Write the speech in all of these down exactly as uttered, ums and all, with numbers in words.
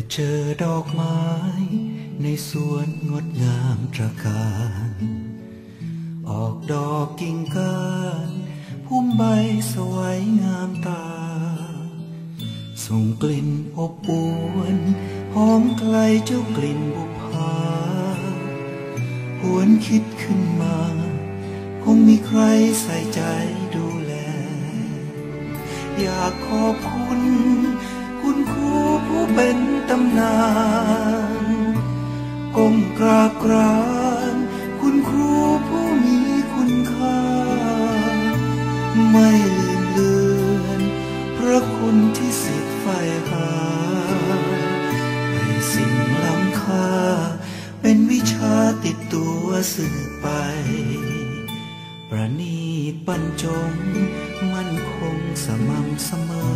เจอดอกไม้ในสวนงดงามตระการออกดอกกิ่งก้านพุ่มใบสวยงามตาส่งกลิ่นอบอวนหอมไกลเจ้ากลิ่นบุพาหวนคิดขึ้นมาคงมีใครใส่ใจดูแลอยากขอบคุณคุณครูผู้เป็นตำนานก้มกราบกรานคุณครูผู้มีคุณค่าไม่ลืมเลือนพระคุณที่ศิษย์ใฝ่หาให้สิ่งล้ำค่าเป็นวิชาติดตัวสืบไปประณีตบรรจงมั่นคงสม่ำเสมอ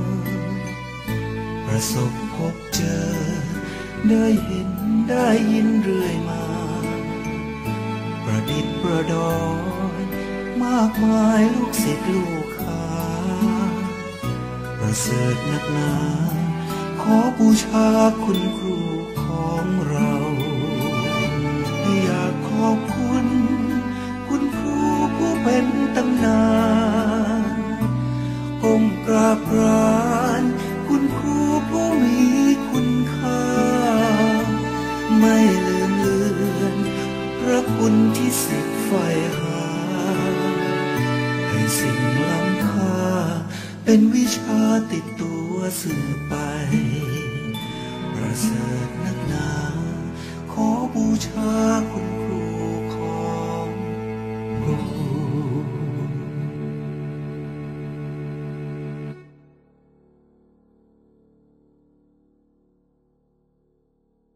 ประสบพบเจอได้เห็นได้ยินเรื่อยมาประดิษฐ์ประดอยมากมายลูกศิษย์ลูกหาประเสริฐนักหนาขอบูชาคุณครูของเราอยากขอบคุณคุณครูผู้เป็นตำนานก้มกราบกรานคุณครูผู้มีคุณค่าไม่ลืมเลือนพระคุณที่ศิษย์ใฝ่หาให้สิ่งล้ำค่าเป็นวิชาติดตัวสืบไปประเสริฐนักหนาขอบูชาคุณครูของเรา